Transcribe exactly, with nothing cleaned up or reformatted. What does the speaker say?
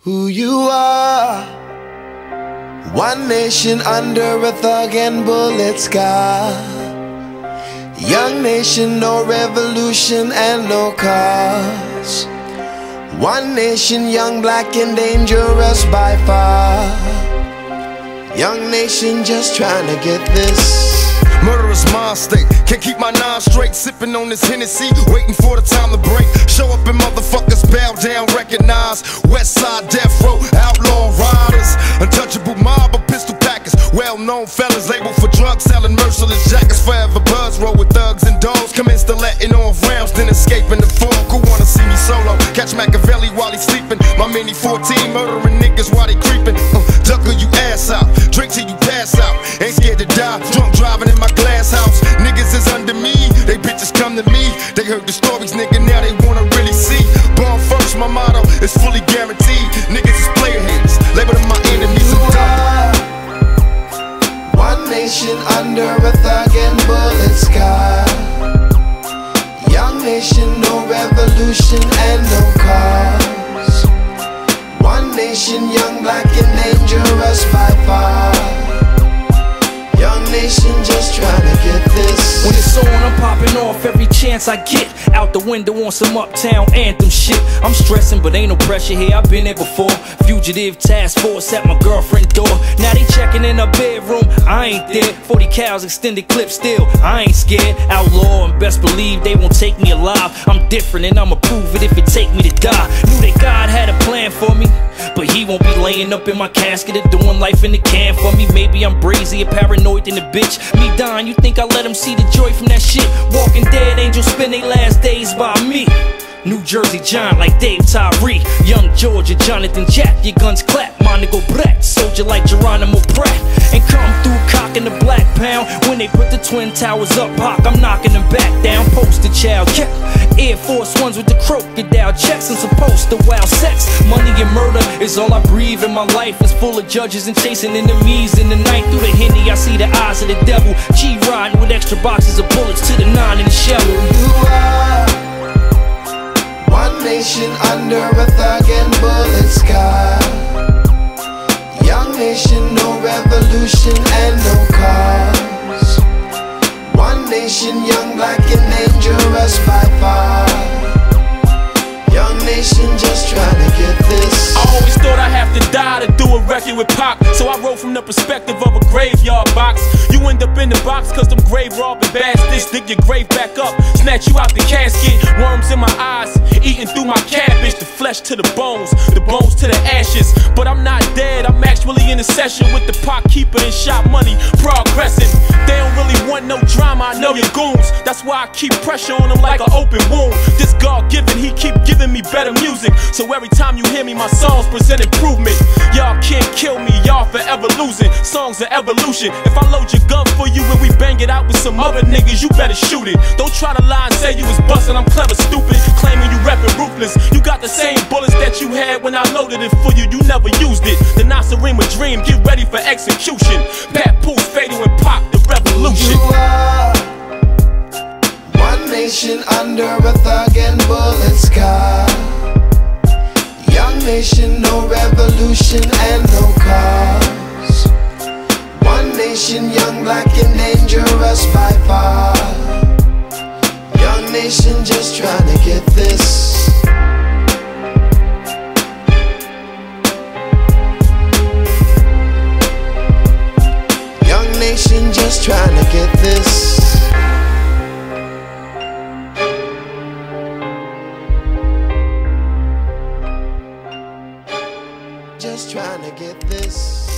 who you are. One nation under a thug and bullet sky. Young nation, no revolution and no cause. One nation, young, black and dangerous by far. Young nation just trying to get this. Murderous mind state, can't keep my nine straight. Sipping on this Hennessy, waiting for the time to break. Show up and motherfuckers bow down, recognize. Westside, death row, outlaw riders. Untouchable mob of pistol packers. Well-known felons labeled for drug selling, merciless jackets. Forever buzz, roll with thugs and dogs. Commence to letting off rounds, then escaping the fog. Who wanna see me solo? Catch Makaveli while he's sleeping. My mini fourteen murdering niggas while they creepin'. Uh, ducker you ass out, drink till you pass out. Ain't scared to die, drunk driving in my glass house. Niggas is under me, they bitches come to me. They heard the stories, nigga, now they wanna really see. Born first, my motto is fully guaranteed. Niggas is player haters, label them my enemies. You are one nation under a thug and bullet sky. Young nation, no revolution and no cause. One nation, young, black and dangerous by far. Young nation just trying to get this. When it's on, I'm popping off every chance I get. Out the window on some uptown anthem shit. I'm stressing, but ain't no pressure here, I've been there before. Fugitive task force at my girlfriend's door. Now they checking in her bedroom, I ain't there. Forty cows, extended clip still, I ain't scared. Outlaw and best believe they won't take me alive. I'm different and I'ma prove it if it take me to die. Knew that God had a plan for me, but he won't be laying up in my casket or doing life in the can for me. Maybe I'm brazy or paranoid than a bitch. Me dying, you think I let him see the joy from that shit? Walking dead angels spend their last days by me. New Jersey John like Dave Tyree. Young Georgia Jonathan Jack. Your guns clap, my nigga Brett. Soldier like Geronimo Pratt. And come through cocking the black pound. When they put the twin towers up, Pac, I'm knocking them back down. Poster child, yeah. Air Force Ones with the crocodile checks and supposed to wild sex. Money and murder is all I breathe, and my life is full of judges and chasing enemies. In the night through the Henny, I see the eyes of the devil. G riding with extra boxes of bullets to the nine in the shovel. You are one nation under a thug and bullet sky. Young nation, no revolution and no cause. One nation, young, black and dangerous by far. Young nation just trying to get this. I always thought I'd have to die to do a record with Pac, so I wrote from the perspective of a graveyard box. You end up in the box cause them grave robbing bastards dig your grave back up, snatch you out the casket. Worms in my eyes, eating through my cabbage. The flesh to the bones, the bones to the ashes. But I'm not dead, I'm actually in a session with the pot keeper and shot money progressing. They don't really want no drama, I know your goons. That's why I keep pressure on them like an open wound. This God given, he keep giving me better music. So every time you hear me, my songs present improvement. Y'all can't kill me, y'all forever losing. Songs are evolution. If I load your gun for you and we bang it out with some other niggas, you better shoot it. Don't try to lie and say you was bustin', I'm clever, stupid. Claiming you reppin' ruthless. You got the same bullets that you had when I loaded it for you, you never used it. The Nasarima dream, get ready for execution. Papoose, Fatal and Pop, the revolution. You are one nation under a thug and bullet sky. Young nation, no revolution and no cause. One nation, young, black and dangerous by far. Young nation just trying to get this. Young nation just trying to get this. Just trying to get this.